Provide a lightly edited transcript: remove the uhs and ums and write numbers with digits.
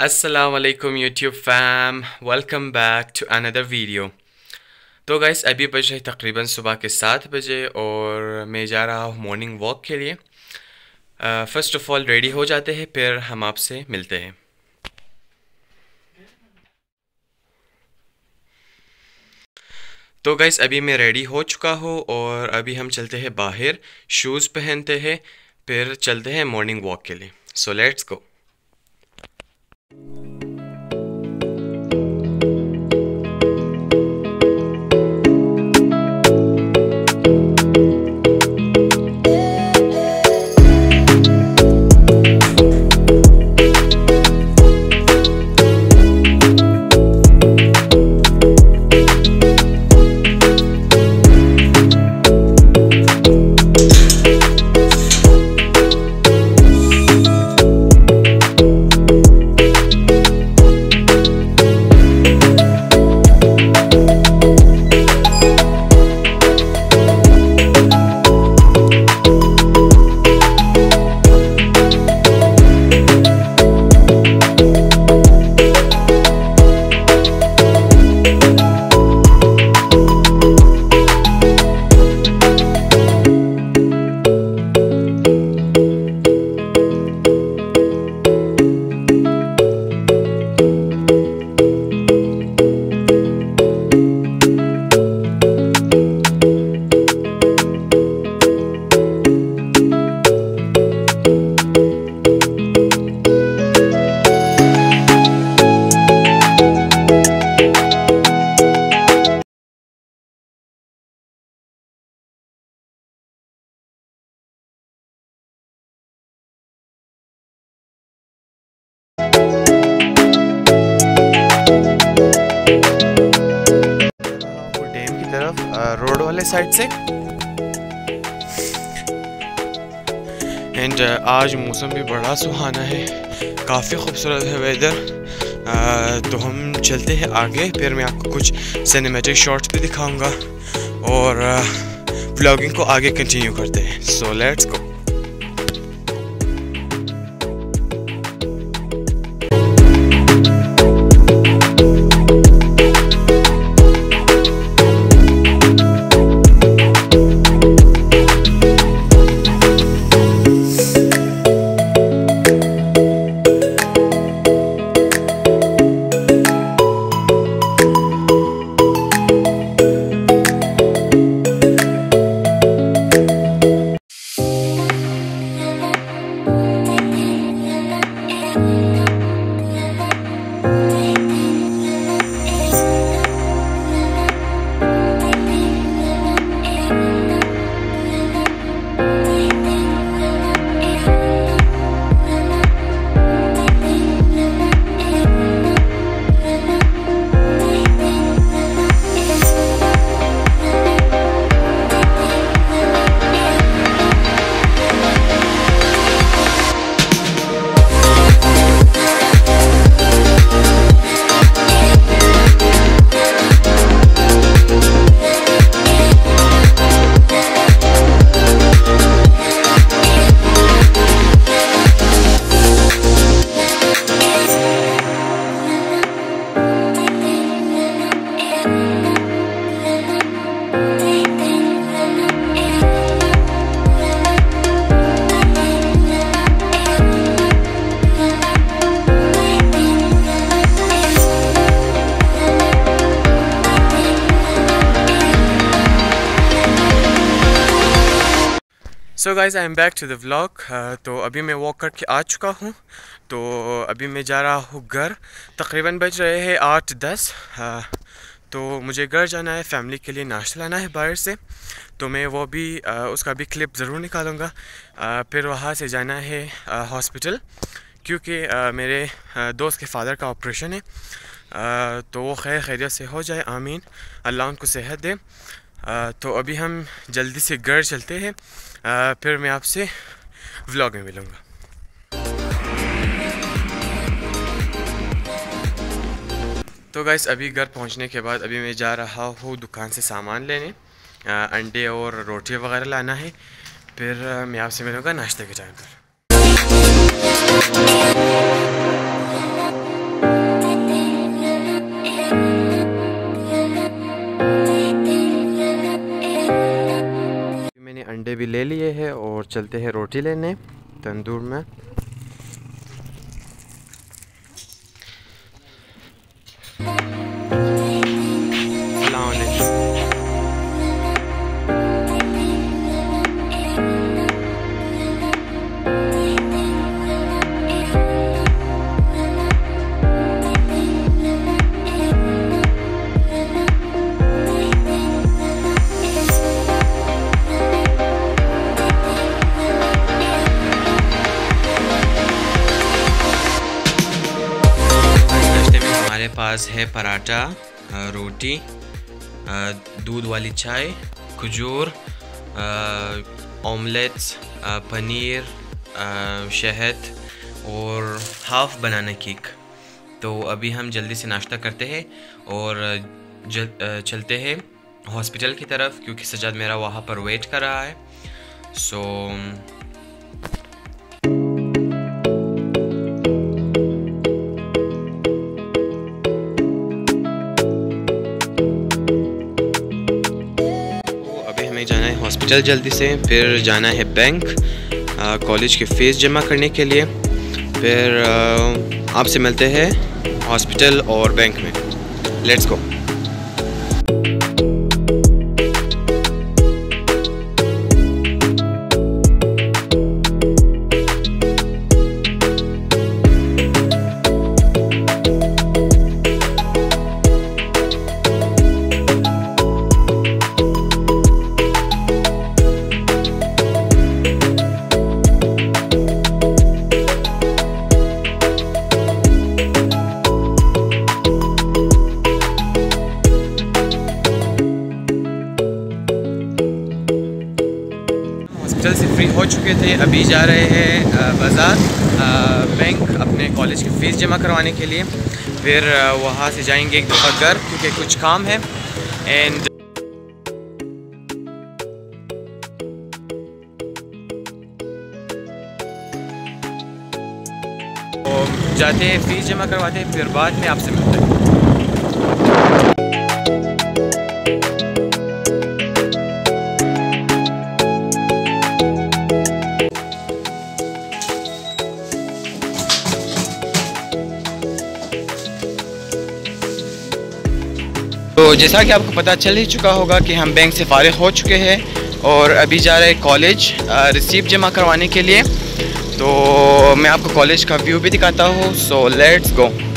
अस्सलाम वालेकुम YouTube fam, welcome back to another video. तो गाइस अभी बज रहे तकरीबन सुबह के 7 बजे और मैं जा रहा हूँ मॉर्निंग वॉक के लिए। फ़र्स्ट ऑफ़ ऑल रेडी हो जाते हैं, फिर हम आपसे मिलते हैं। तो गाइस अभी मैं रेडी हो चुका हूँ और अभी हम चलते हैं बाहर, शूज़ पहनते हैं, फिर चलते हैं मॉर्निंग वॉक के लिए। सो लेट्स गो। डैम की तरफ रोड वाले साइड से। एंड आज मौसम भी बड़ा सुहाना है, काफ़ी खूबसूरत है वेदर। तो हम चलते हैं आगे, फिर मैं आपको कुछ सिनेमैटिक शॉट्स भी दिखाऊंगा और व्लॉगिंग को आगे कंटिन्यू करते हैं। So let's go. So guys I am back to the vlog. तो अभी मैं वॉक करके आ चुका हूँ, तो अभी मैं जा रहा हूँ घर। तकरीबन बज रहे हैं 8-10। तो मुझे घर जाना है, फैमिली के लिए नाश्ता लाना है बाहर से, तो मैं वो भी उसका भी क्लिप ज़रूर निकालूंगा। फिर वहाँ से जाना है हॉस्पिटल, क्योंकि मेरे दोस्त के फादर का ऑपरेशन है। तो वो खैरियत से हो जाए, आमीन, अल्लाह उनको सेहत दे। तो अभी हम जल्दी से घर चलते हैं, फिर मैं आपसे व्लॉग में मिलूँगा। तो गाइस अभी घर पहुंचने के बाद अभी मैं जा रहा हूँ दुकान से सामान लेने, अंडे और रोटी वगैरह लाना है। फिर मैं आपसे मिलूँगा नाश्ते के टाइम पर। चलते हैं रोटी लेने तंदूर में। हमारे पास है पराठा, रोटी, दूध वाली चाय, खजूर, ऑमलेट्स, पनीर, शहद और हाफ बनाना केक। तो अभी हम जल्दी से नाश्ता करते हैं और चलते हैं हॉस्पिटल की तरफ, क्योंकि सजाद मेरा वहाँ पर वेट कर रहा है। सो जाना है हॉस्पिटल जल्दी से, फिर जाना है बैंक कॉलेज की फ़ीस जमा करने के लिए। फिर आपसे मिलते हैं हॉस्पिटल और बैंक में। Let's go. हॉस्पिटल से फ्री हो चुके थे, अभी जा रहे हैं बाज़ार बैंक अपने कॉलेज की फ़ीस जमा करवाने के लिए। फिर वहाँ से जाएंगे एक दफ़ा घर, क्योंकि कुछ काम है। एंड तो जाते हैं फ़ीस जमा करवाते हैं, फिर बाद में आपसे मिलते हैं। तो जैसा कि आपको पता चल ही चुका होगा कि हम बैंक से फारिग हो चुके हैं और अभी जा रहे हैं कॉलेज रिसीप्ट जमा करवाने के लिए। तो मैं आपको कॉलेज का व्यू भी दिखाता हूँ। So let's go.